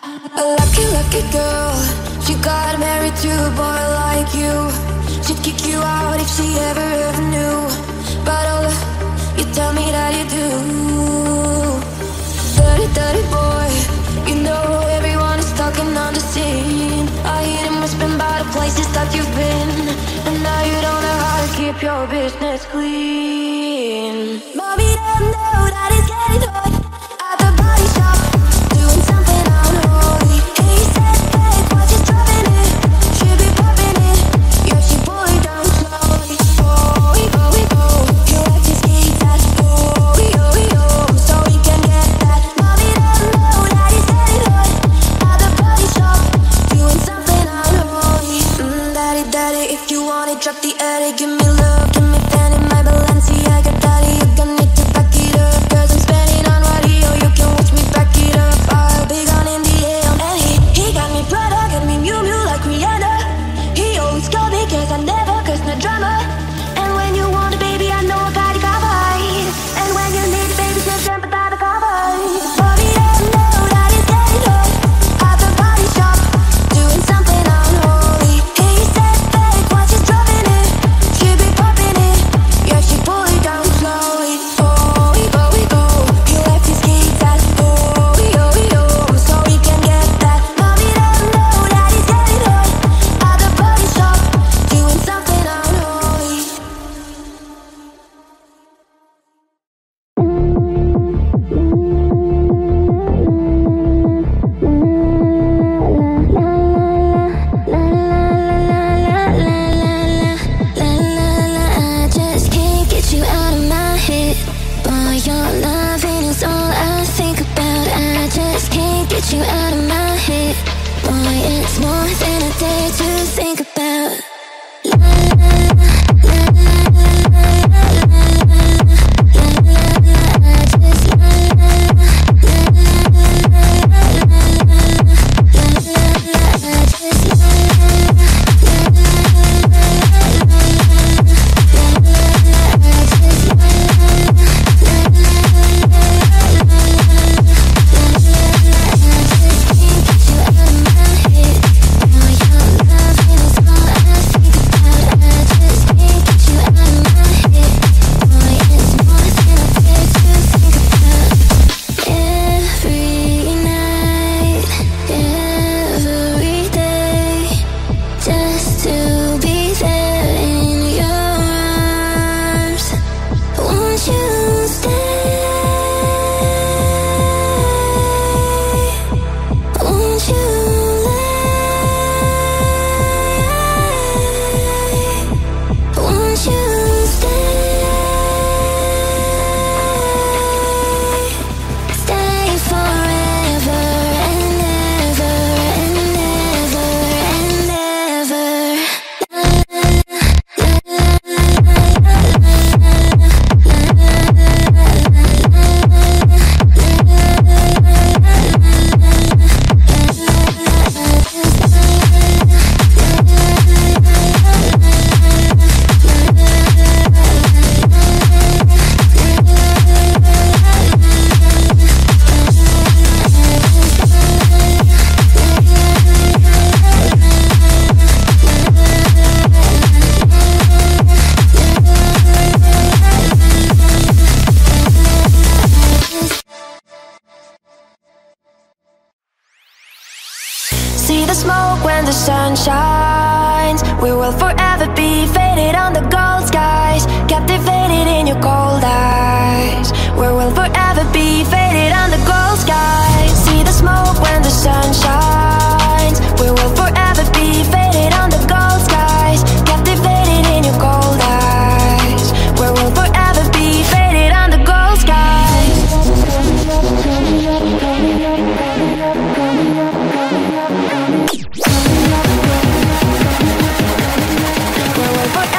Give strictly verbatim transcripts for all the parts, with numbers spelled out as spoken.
A lucky, lucky girl. She got married to a boy like you. She'd kick you out if she ever, ever knew. But all the, you tell me that you do. Dirty, dirty boy. You know everyone is talking on the scene. I hear them whispering about the places that you've been. And now you don't know how to keep your business clean. Mommy don't know that it's getting hot at the body shop, doing something unholy. He said, babe, why she's dropping it? She be popping it. Yeah, she pull it down slowly. Oh, we go, we go. You left his keys at oh, we go, we go. So we can get that. Mommy don't know that he's getting hot at the body shop, doing something unholy. Mm, daddy, daddy, if you want it, drop the attic. Give me love, give me fanny, my Balenciaga daddy. You gonna need to back it up, cause I'm spending on radio. You can watch me back it up. I'll be gone in the A M. And he, he got me Prada, got me Miu Miu like Rihanna. He always called me cause I never cause no drama. And when you want a baby, I know I got it covered. And when you need a baby, just jump without the covers. Mommy don't know that it's getting hot at the body shop, doing something unholy. He said, babe, why she's dropping it? She be popping it. Yeah, she pull it down slowly. Oh, we go, we go. He left his keys at oh, we go, we go. So we can get that. Mommy don't know that he's getting hot at the body shop, doing something unholy. I just can't get you out of my head. Boy, your loving is all I think about. I just can't get you out of my head. Boy, it's more than a day to think about. See the smoke when the sun shines. We will forever be faded on the gold skies, captivated in your cold eyes. We will forever be faded on the gold skies. See the smoke when the sun shines. We will forever be faded on the gold skies, captivated in your cold eyes. We will forever be faded on the gold skies. We're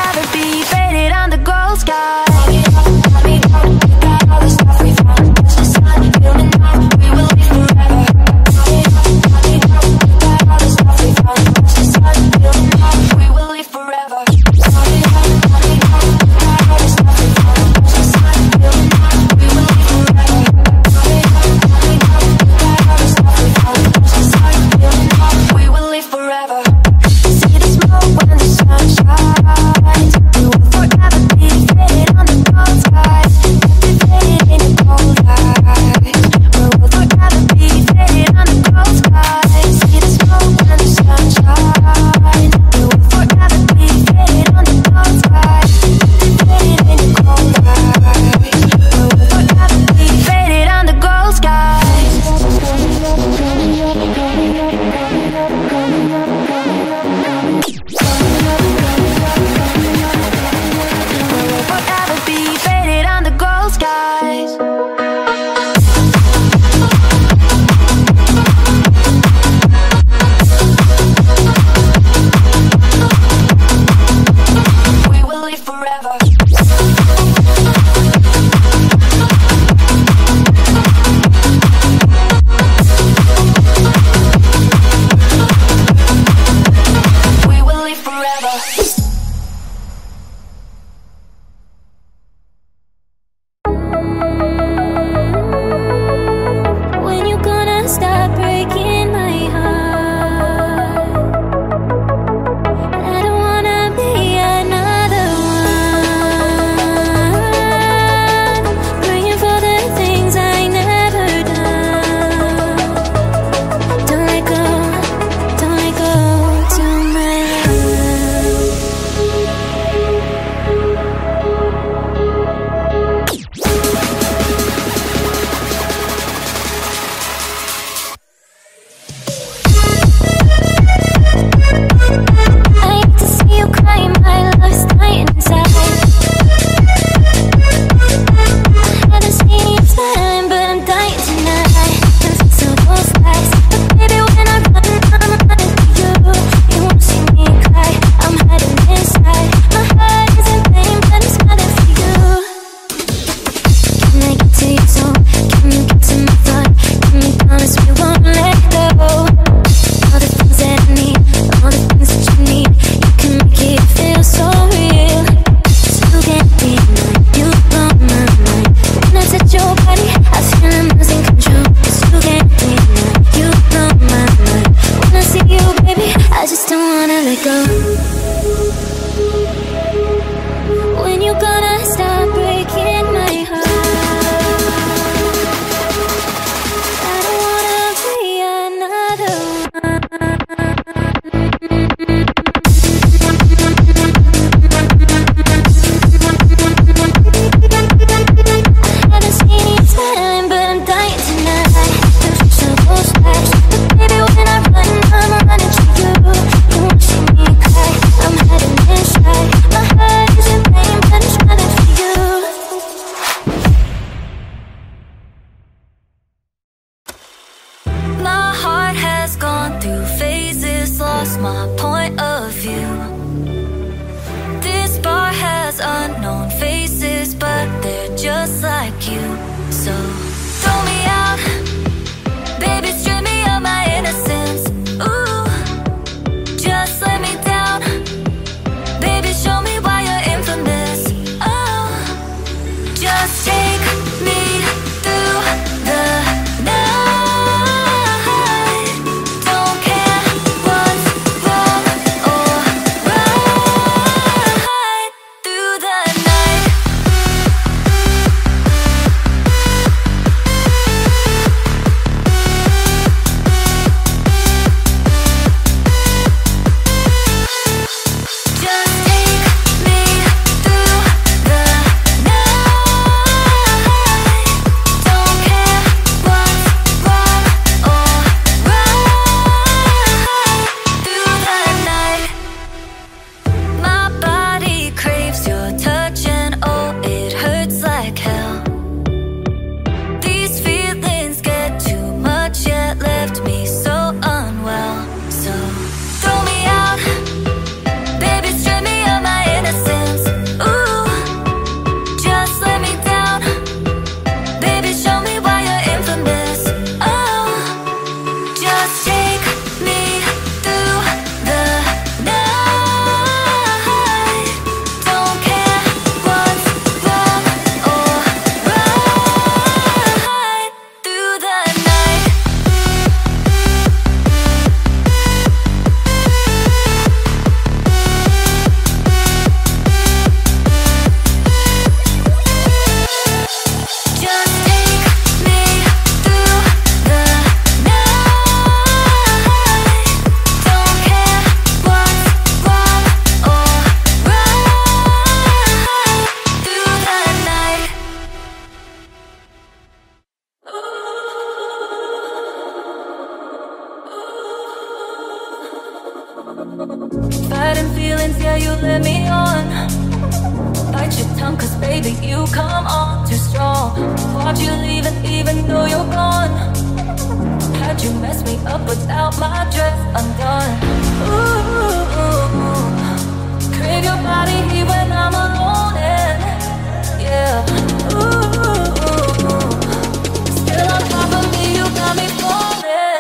Fighting feelings, yeah, you let me on. Bite your tongue, cause baby, you come on too strong. Watch you leaving, even though you're gone. How'd you mess me up without my dress undone? Ooh, crave your body when I'm alone, and yeah. Ooh, still on top of me, you got me falling.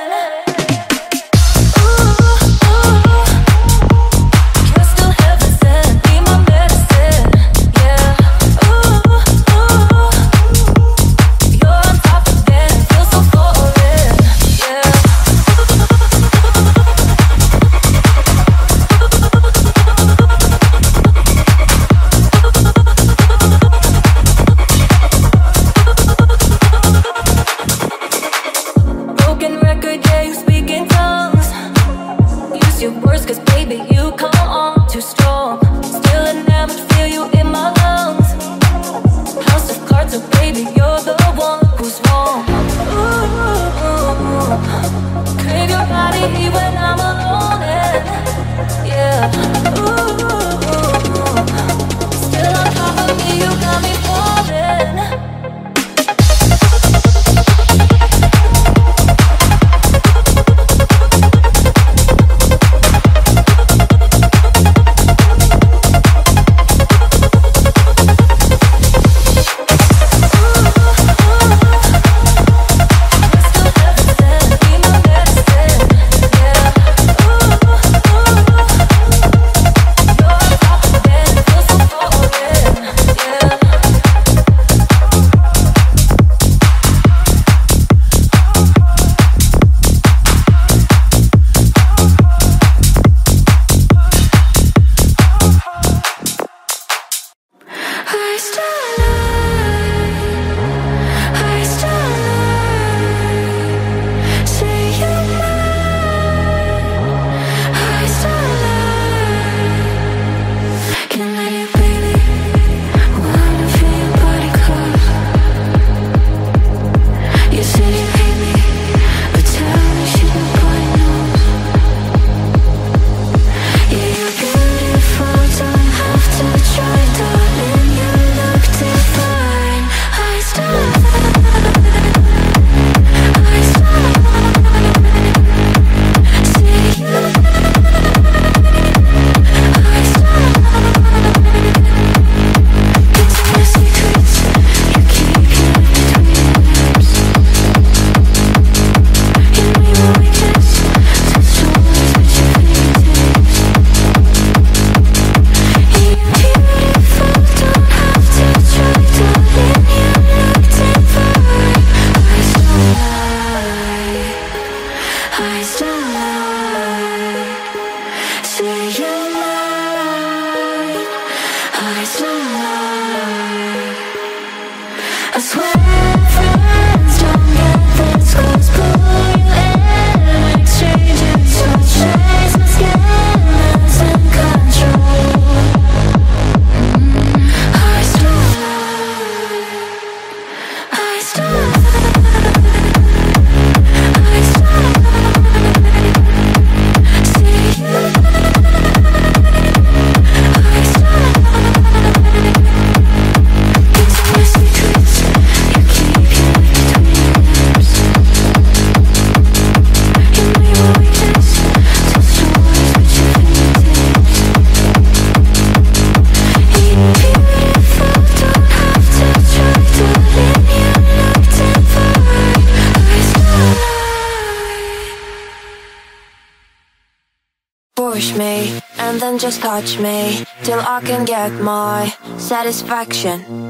Push me, and then just touch me till I can get my satisfaction.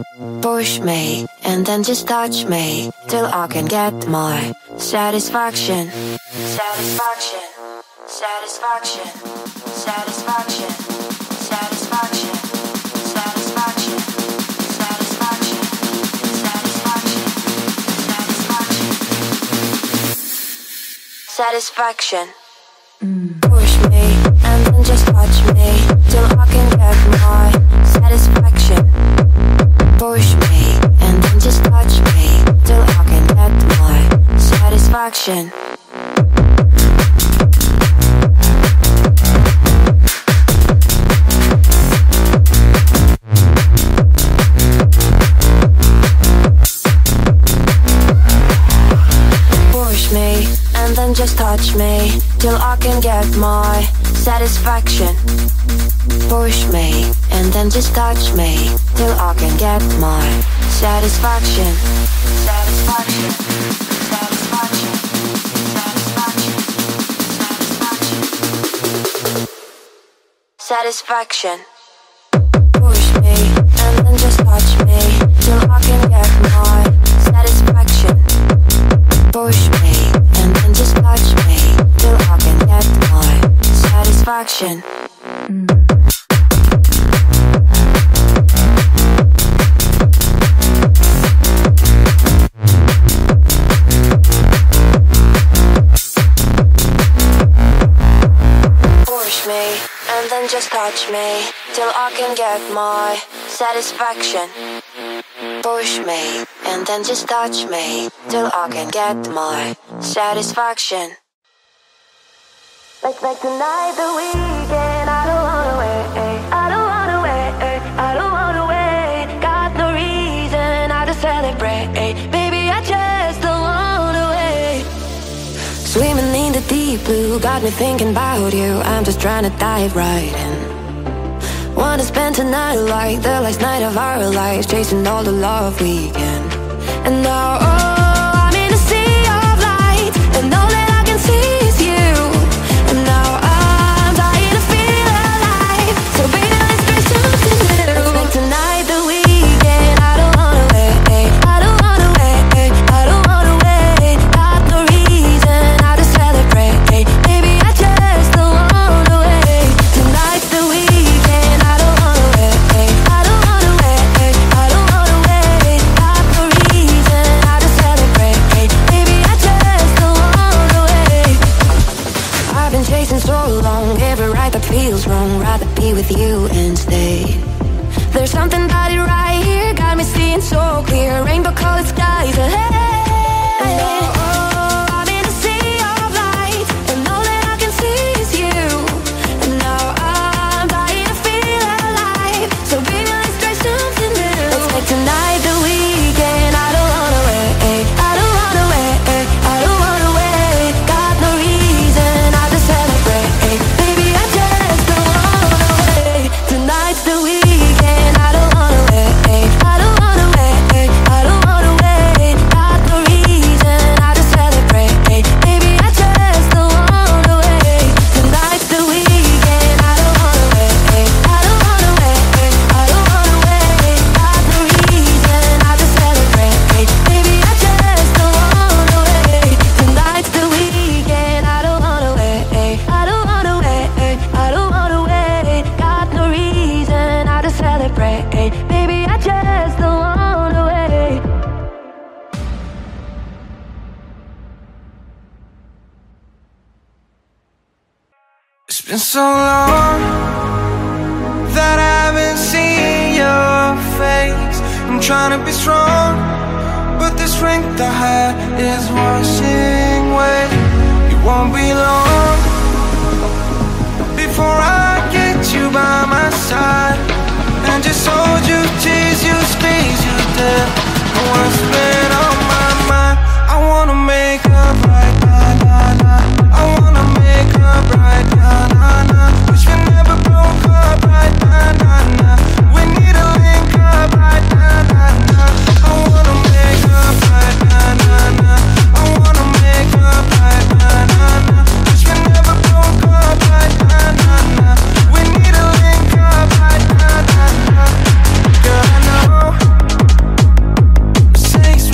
Push me, and then just touch me till I can get my satisfaction. Satisfaction, satisfaction, satisfaction, satisfaction, satisfaction, satisfaction, satisfaction, satisfaction. Push me, and then just touch me till I can get my satisfaction. Push me, and then just touch me till I can get my satisfaction. and then just touch me till I can get my satisfaction. Push me and then just touch me till I can get my satisfaction. Satisfaction. Satisfaction. Satisfaction. Satisfaction. Satisfaction. Push me and then just touch me till I can get my satisfaction. Push me and then just touch me till I can get my satisfaction. Mm. Push me and then just touch me till I can get my satisfaction. Push me and then just touch me till I can get my satisfaction. Like, like tonight the weekend, I don't wanna wait, I don't wanna wait, I don't wanna wait. Got no reason, I just celebrate, baby, I just don't wanna wait. Swimming in the deep blue, got me thinking about you. I'm just trying to dive right in. Wanna spend tonight like the last night of our lives, chasing all the love we can. And now, oh, I'm in a sea of light, and all that I can see is you. And now I'm dying to feel alive, so baby, let's do something new. Let's make tonight the weekend. I don't wanna wait, I don't wanna wait, I don't wanna wait. Got no reason, I just celebrate, baby, I just don't wanna wait. Tonight's the weekend. I don't wanna wait, I don't wanna wait, I don't wanna wait. Got no reason, I just celebrate, baby, I just don't wanna wait. I've been chasing so long, every ride that feels wrong, rather be with you instead. There's something about it right here, got me seeing so clear, rainbow colored skies ahead. Oh, I'm in a sea of light, and all that I can see is you. And now I'm dying to feel alive, so baby, let's try something new. Let's make tonight the weekend. I don't wanna wait, I don't wanna wait, I don't wanna wait. Got no reason, I just celebrate, baby, I just don't wanna wait. Tonight's the weekend. I don't wanna wait, I don't wanna wait, I don't wanna wait. Got no reason, I just celebrate, baby, I just don't wanna wait. Tonight's the weekend. I don't wanna wait, I don't wanna wait, I don't wanna wait. Got no reason, I just celebrate, baby, I just don't wanna wait. Tonight's the weekend. I don't wanna wait, I don't wanna wait, I don't wanna wait. Got no reason, I just celebrate, baby, I just don't wanna wait. It's been so long that I haven't seen your face. I'm trying to be strong, but the strength I had is washing away. It won't be long before I get you by my side and just hold you, tease you, squeeze you down. What's been on my mind? I wanna make up right now, nah, nah. I wanna make up right now, nah, nah. Wish we never broke up right now, nah, nah. We need to link up right now, nah, nah. I wanna make up right now, nah, nah. I wanna make up right now, nah, nah. Wish we never broke up right now, nah, nah. We need to link up right now, nah, nah. Girl, I know mistakes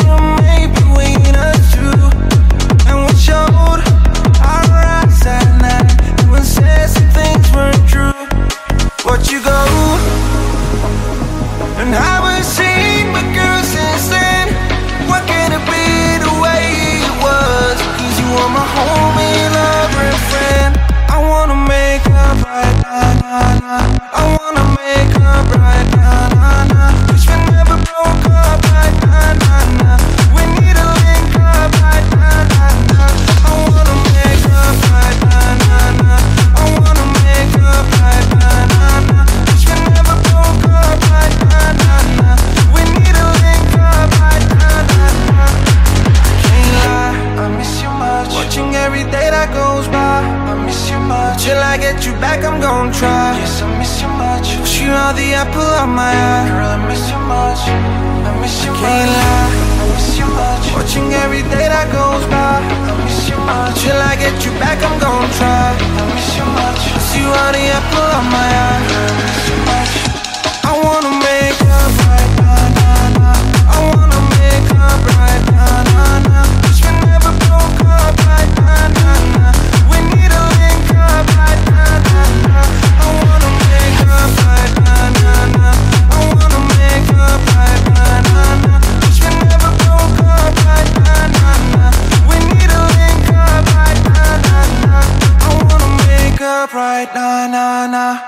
that goes by. I miss you much. Till I get you back, I'm gonna try. Yes, I miss you much. Wish you are the apple of my eye. Girl, I miss you much. I miss you much. Can't lie, I miss you much. Watching every day that goes by. I miss you much. Till I get you back, I'm gonna try. I miss you much. Wish you are the apple of my eye. Girl, I miss you much. I wanna make up right now, nah, nah. I wanna make up right now, nah, nah. Wish we never broke up right now, nah, nah. We need a link up right now, nah, nah. I wanna make up right now, nah, nah. I wanna make up right now, nah, nah. Wish we never broke up right now, nah, nah. We need a link up right now, nah, nah. I wanna make up right now, nah, nah.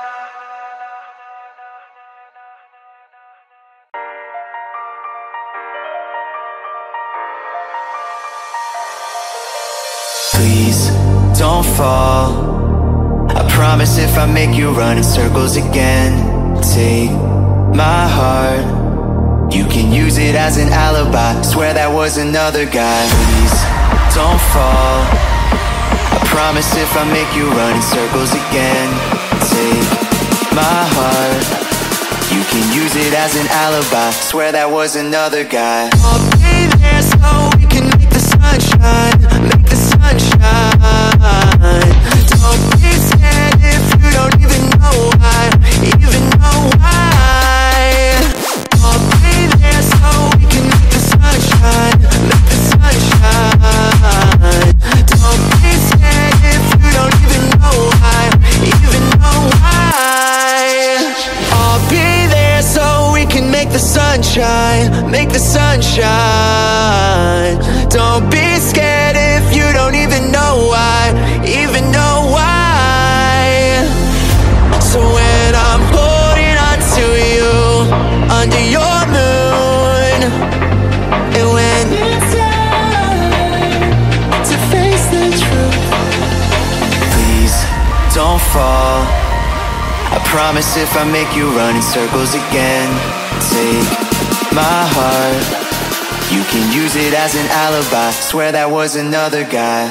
Please don't fall. I promise if I make you run in circles again, take my heart. You can use it as an alibi. Swear that was another guy. Please don't fall. I promise if I make you run in circles again, take my heart. You can use it as an alibi. Swear that was another guy. I'll be there so we can make the sunshine. Make the sunshine. Don't be scared if you don't even know why. Even know why. I'll be there so we can make the sunshine. Make the sunshine. Don't be scared if you don't even know why. Even know why. I'll be there so we can make the sunshine. Make the sunshine. Don't be scared if you don't even know why. Even know why. So when I'm holding on to you under your moon, and when it's time to face the truth, please don't fall. I promise if I make you run in circles again, take my heart. You can use it as an alibi. Swear that was another guy.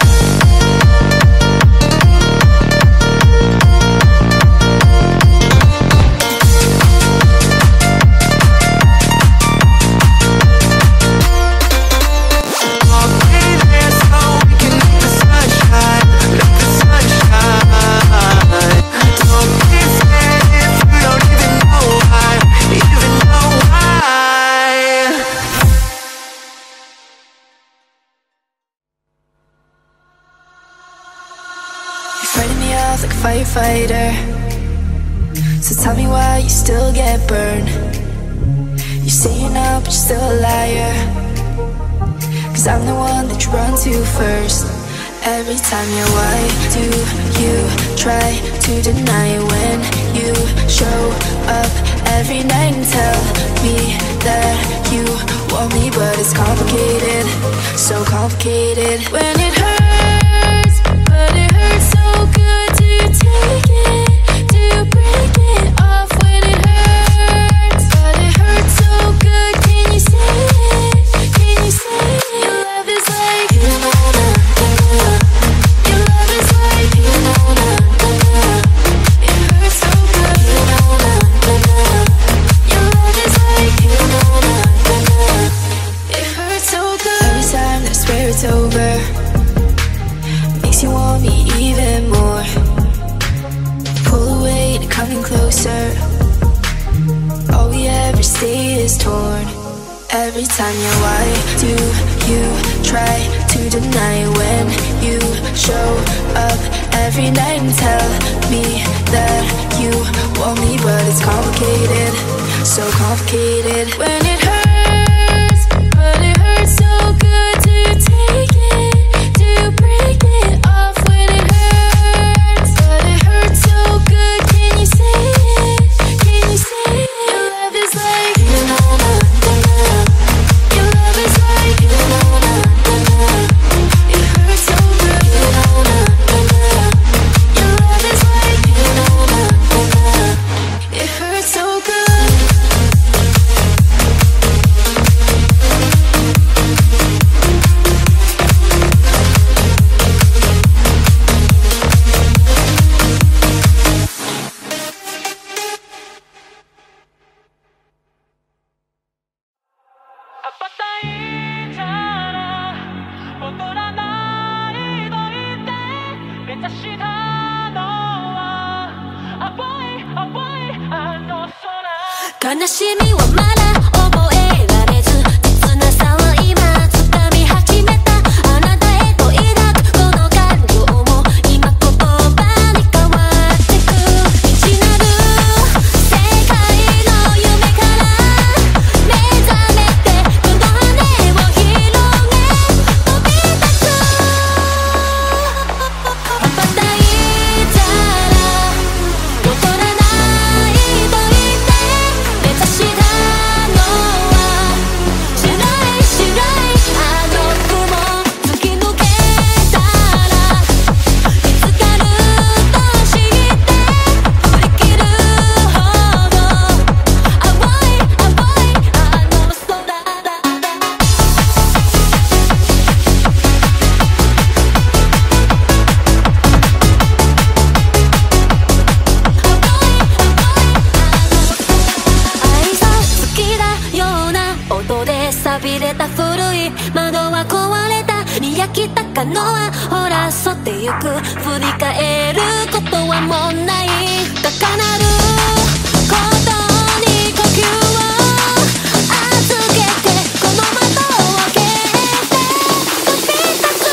Firefighter, so tell me why you still get burned. You say you're not, but you're still a liar. Cause I'm the one that you run to first. Every time you're why do you try to deny when you show up every night and tell me that you want me, but it's complicated, so complicated. When it hurts, but it hurts so good. Do you take it? Do you break it off when it hurts? But it hurts so good, can you say it? Can you say it? Your love is like, you know, your love is like, you know, it hurts so good, you know, your love is like, you know, it hurts so good. Every time that I swear it's over, makes you want me even more. Pull away to coming closer. All we ever say is torn. Every time you're why do you try to deny when you show up every night and tell me that you want me, but it's complicated, so complicated. When it hurts, but it hurts so good. Do you take it? Do you break it off when it hurts? But it hurts so good, can you say it? Can you say it? Your love is like, you know, your love is like, you know, it hurts so good, you know, your love is like, you know, it hurts so good. 悲しみはまだ覚えられず、切なさは今掴み始めた。あなたへと抱くこの感情も今言葉に変わってく。未知なる世界の夢から目覚めて、この羽を広げ飛び立つ。羽ばたいたら戻らないと言って目指したのは白い白いあの雲。突き抜けたら見つかると知って振り切るほど青い青いあの空だ。愛想尽きたような音で錆びれた古い窓は壊れた。見飽きた可能はほらそってゆく。振り返ることはもうない。高鳴ることに呼吸を預けて、この窓を開けて飛び立つ。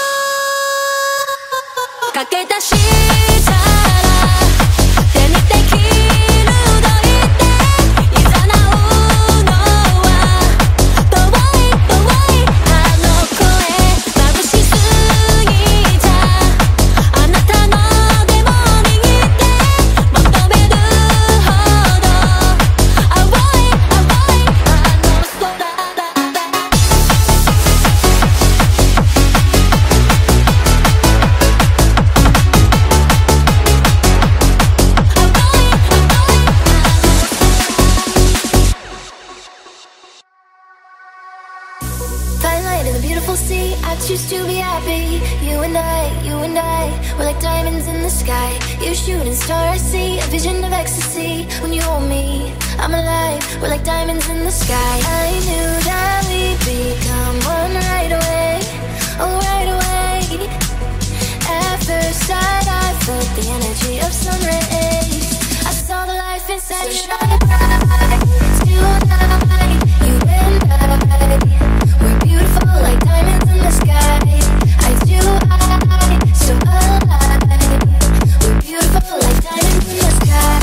駆け出したら手にできると言って誘うのは遠い遠いあの声。眩しすぎたあなたの手も握って求めるほど青い青いあの空だ。Twilight in a beautiful sea, I choose to be happy. You and I, you and I, we're like diamonds in the sky. You shooting star, I see a vision of ecstasy. When you hold me, I'm alive, we're like diamonds in the sky. I knew that we'd become one right away, oh right away. At first sight, I felt the energy of sun rays. I saw the life inside you shine bright. Tonight, you and I, we're beautiful like diamonds in the sky. I do, I, so alive. We're beautiful like diamonds in the sky.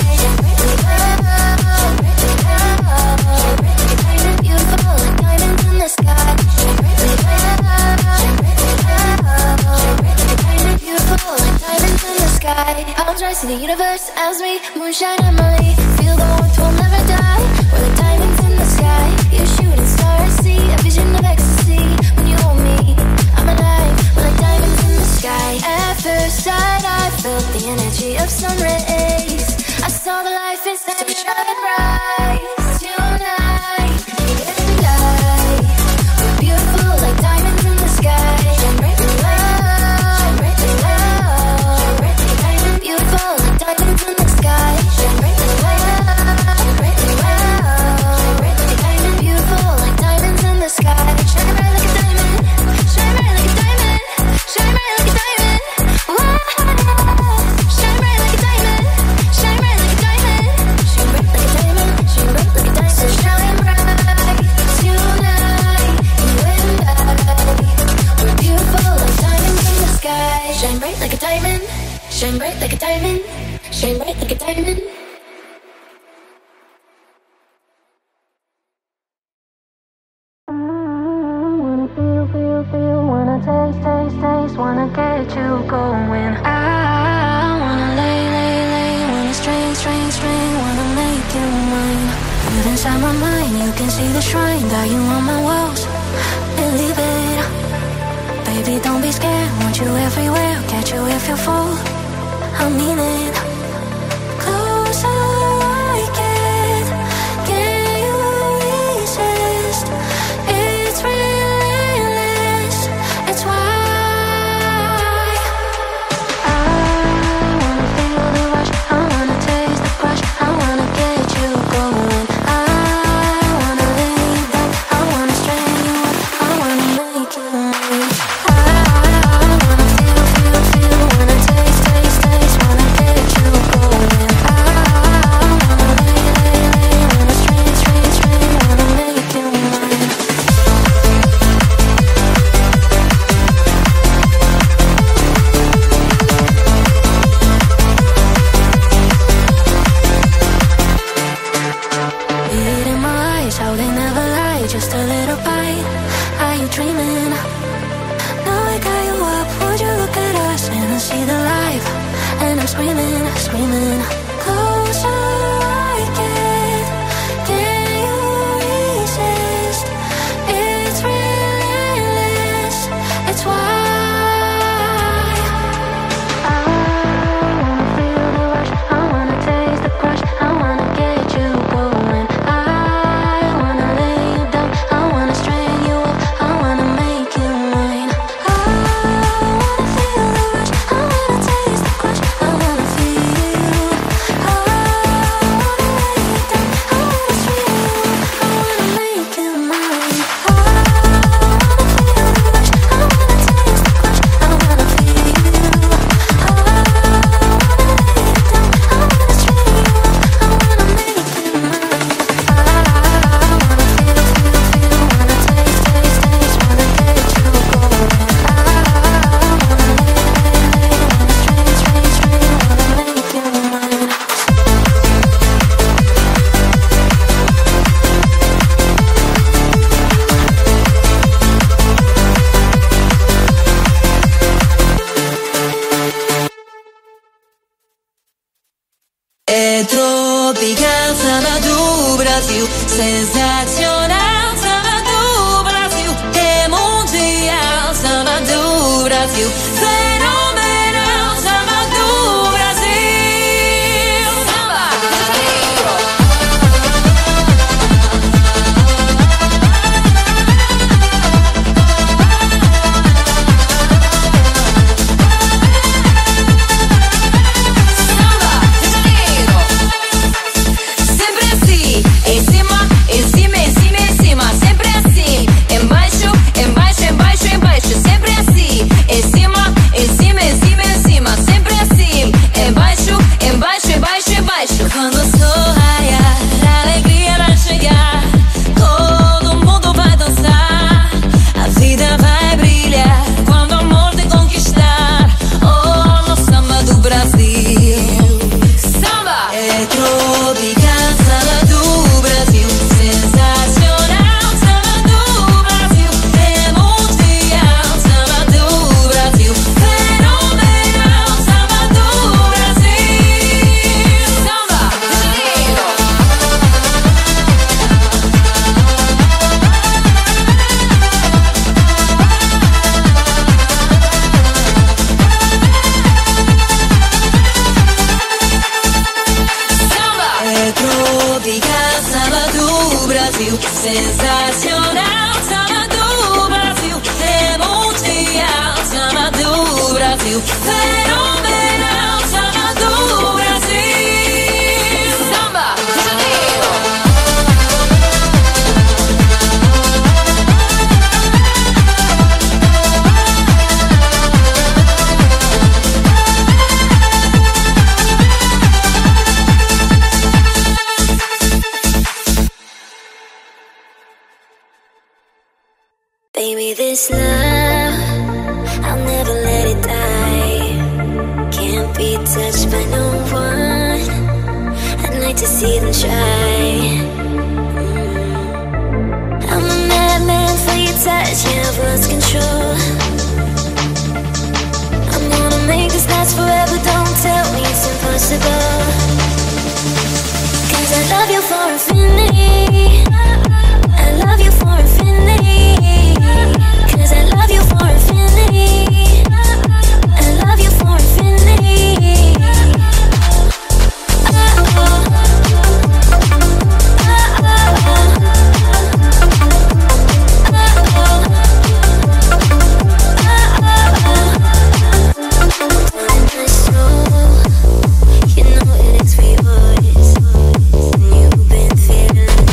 Beautiful like diamonds in the sky. Beautiful like diamonds in the sky. Palms rise to the universe as we moonshine Emily. Feel the warmth, we'll never die. We're like diamonds in the sky. You shooting star, I see a vision of ecstasy. When you hold me, I'm alive. We're like diamonds in the sky. At first sight, I felt the energy of sun rays. I saw the life inside you shine bright. Tonight, you and I, we're beautiful like diamonds in the sky. Shine brightly low, shine brightly low, shine brightly diamond. Beautiful like diamonds in the sky. Shine brightly low, shine brightly low, shine brightly diamond. Beautiful like diamonds in the sky. Shine bright like a diamond, shine bright like a diamond, shine bright like a diamond. Whoa. Shine bright like a diamond, shine bright like a diamond, shine bright like a diamond, shine bright like a diamond. So shine bright tonight, you and I, we're beautiful like diamonds in the sky. Shine bright like a diamond, shine bright like a diamond, shine bright like a diamond. Wanna feel, feel, feel, wanna taste, taste, taste, wanna get you going. I wanna lay, lay, lay, wanna strain, strain, strain, wanna make you mine. Live inside my mind, you can see the shrine, got you on my walls, believe it. Baby, don't be scared, want you everywhere, catch you if you fall, I mean it. Closer I get, can you resist? It's relentless, it's why I wanna feel the rush, I wanna taste the crush, I wanna get you going. I wanna lay back, I wanna strain you up, I wanna make you mine. I wanna feel screaming, screaming. Closer I get, can you resist? It's relentless, it's why I wanna feel the rush, I wanna taste the crush, I wanna get you going. I wanna lay you down, I wanna string you up, I wanna make you mine. I wanna feel the rush, I wanna taste the crush, I wanna feel you. I wanna lay you down, I wanna string you up, I wanna make you mine. I wanna feel the rush, I wanna taste the crush, I wanna feel you. I wanna lay you down, I wanna string you up, I wanna make you mine. I wanna feel, feel, feel, wanna taste, taste, taste, wanna get you going. I wanna lay, lay, lay, wanna string, string, string, wanna make you mine. É tropical, samba do Brasil. Sensacional, samba do Brasil. É mundial, samba do Brasil. Fenomenal, samba do Brasil. Samba sempre assim, em cima, em cima, em cima, em cima, sempre assim, embaixo, embaixo, embaixo, embaixo, sempre assim, em cima, em cima, em cima, em cima, sempre assim, embaixo, embaixo, embaixo, embaixo. Quando o sol raiar, a alegria vai chegar, todo mundo vai dançar, a vida vai brilhar, quando o amor te conquistar. Oh, no samba do Brasil. Samba é tropical, samba do Brasil. Sensacional, samba do Brasil. É mundial, samba do Brasil. Fenomenal, samba do Brasil. Samba brasileiro. Samba é tropical, samba do Brasil. Sensacional, samba do Brasil. É mundial, samba do Brasil. Fenomenal, samba do Brasil. Samba brasileiro. Baby, this love, I'll never let it die. Can't be touched by no one. I'd like to see them try. Mm. I'm a madman for your touch, yeah, I've lost control. I'm gonna make this last forever, don't tell me it's impossible. Cause I love you for infinity. I love you for infinity. Cause I love you for infinity. I love you for infinity. Oh, my soul, you know it is for yours. And you've been feeling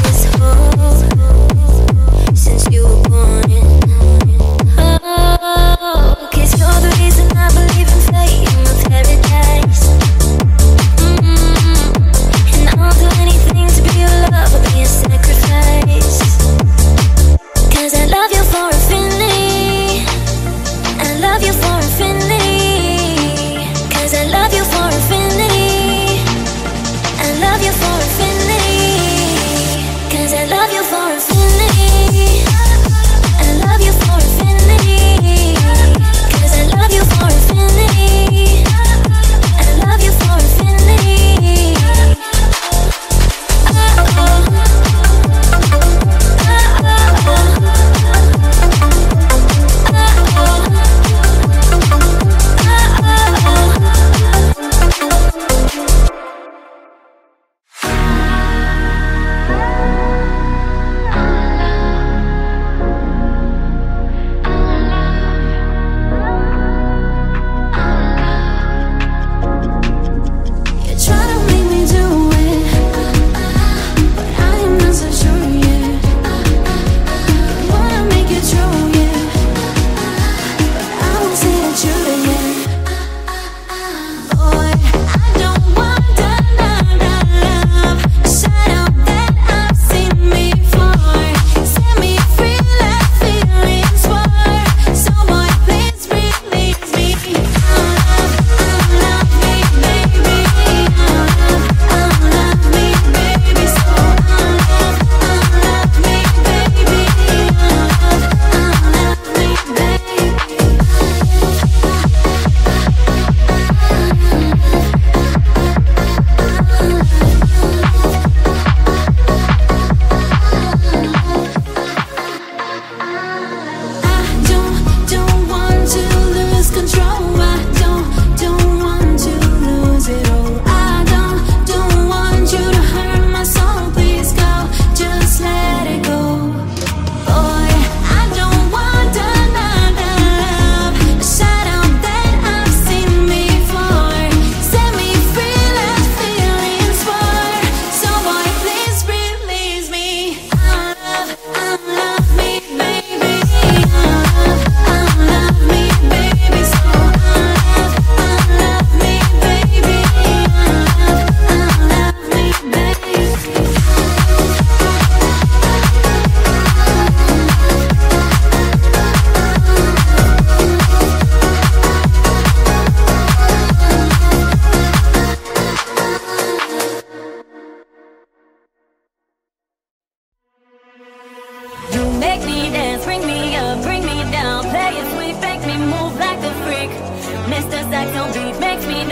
beat makes me